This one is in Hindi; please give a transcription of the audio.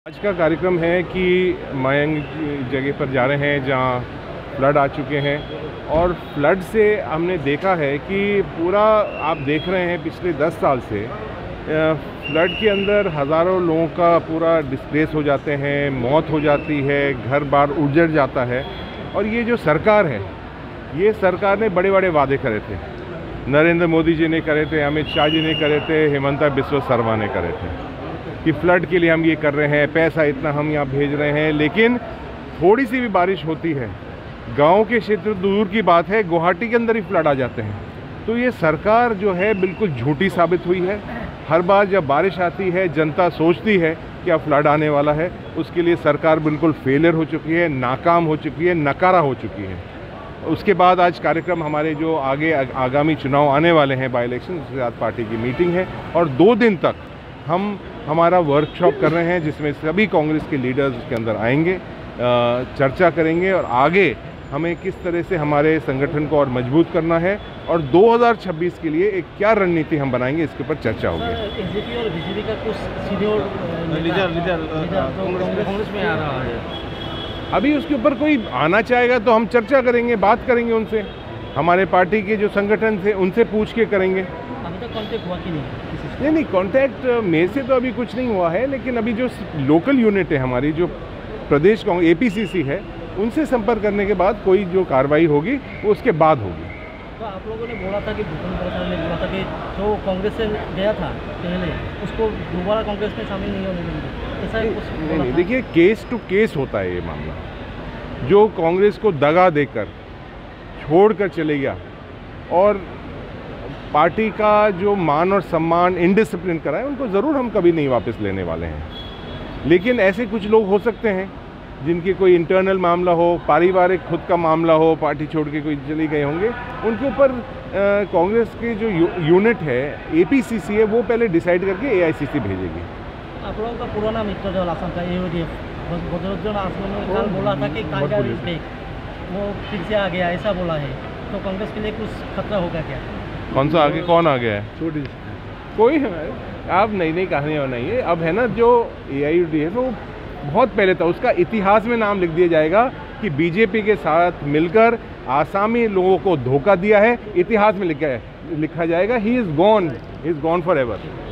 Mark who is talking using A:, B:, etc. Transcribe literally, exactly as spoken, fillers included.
A: आज का कार्यक्रम है कि मयंक जगह पर जा रहे हैं जहां फ्लड आ चुके हैं और फ्लड से हमने देखा है कि पूरा आप देख रहे हैं पिछले दस साल से फ्लड के अंदर हज़ारों लोगों का पूरा डिस्प्लेस हो जाते हैं, मौत हो जाती है, घर बार उजड़ जाता है। और ये जो सरकार है, ये सरकार ने बड़े बड़े वादे करे थे, नरेंद्र मोदी जी ने करे थे, अमित शाह जी ने करे थे, हिमंता बिस्वा शर्मा ने करे थे कि फ्लड के लिए हम ये कर रहे हैं, पैसा इतना हम यहाँ भेज रहे हैं। लेकिन थोड़ी सी भी बारिश होती है, गांव के क्षेत्र दूर की बात है, गुवाहाटी के अंदर ही फ्लड आ जाते हैं। तो ये सरकार जो है बिल्कुल झूठी साबित हुई है। हर बार जब बारिश आती है, जनता सोचती है कि अब फ्लड आने वाला है, उसके लिए सरकार बिल्कुल फेलियर हो चुकी है, नाकाम हो चुकी है, नकारा हो चुकी है। उसके बाद आज कार्यक्रम हमारे जो आगे आगामी चुनाव आने वाले हैं, बाई इलेक्शन, उसके बाद पार्टी की मीटिंग है और दो दिन तक हम हमारा वर्कशॉप कर रहे हैं जिसमें सभी कांग्रेस के लीडर्स उसके अंदर आएंगे, चर्चा करेंगे और आगे हमें किस तरह से हमारे संगठन को और मजबूत करना है और दो हज़ार छब्बीस के लिए एक क्या रणनीति हम बनाएंगे, इसके ऊपर चर्चा होगी।
B: एनसीपी और बीजेपी का कुछ सीनियर लीडर लीडर कांग्रेस में आ रहा है,
A: अभी उसके ऊपर कोई आना चाहेगा तो हम चर्चा करेंगे, बात करेंगे उनसे। हमारे पार्टी के जो संगठन थे उनसे पूछ के करेंगे।
B: अभी तक कांटेक्ट हुआ कि नहीं?
A: नहीं नहीं कांटेक्ट मेरे से तो अभी कुछ नहीं हुआ है, लेकिन अभी जो लोकल यूनिट है हमारी, जो प्रदेश कांग्रेस एपीसीसी है, उनसे संपर्क करने के बाद कोई जो कार्रवाई होगी वो उसके बाद होगी।
B: तो आप लोगों ने बोला था कि भूपेंद्र प्रसाद ने बोला था कि जो कांग्रेस से गया था पहले, उसको दोबारा कांग्रेस में शामिल नहीं होने देंगे, ऐसा
A: नहीं नहीं देखिए, केस टू केस होता है ये मामला। जो कांग्रेस को दगा देकर छोड़ कर चले गया और पार्टी का जो मान और सम्मान इनडिसिप्लिन करा है, उनको ज़रूर हम कभी नहीं वापस लेने वाले हैं। लेकिन ऐसे कुछ लोग हो सकते हैं जिनके कोई इंटरनल मामला हो, पारिवारिक खुद का मामला हो, पार्टी छोड़ के कोई चले गए होंगे, उनके ऊपर कांग्रेस की जो यू, यूनिट है, एपीसीसी है, वो पहले डिसाइड करके एआईसीसी भेजेगी।
B: आप लोगों का पुराना मित्र जो आसाम का एओडीएफ बदरुद्दीन आसमान ने कल बोला था कि कांग्रेस वो फिर से आ गया, ऐसा बोला है, तो कांग्रेस के लिए कुछ खतरा होगा क्या?
A: कौन सा आगे कौन आ गया है? छोटी कोई आप नई नई कहानियाँ बनाइए। अब है ना, जो एआईयूडीएफ है वो बहुत पहले था, उसका इतिहास में नाम लिख दिया जाएगा कि बीजेपी के साथ मिलकर आसामी लोगों को धोखा दिया है, इतिहास में लिखा है लिखा जाएगा, he is gone he is gone for ever.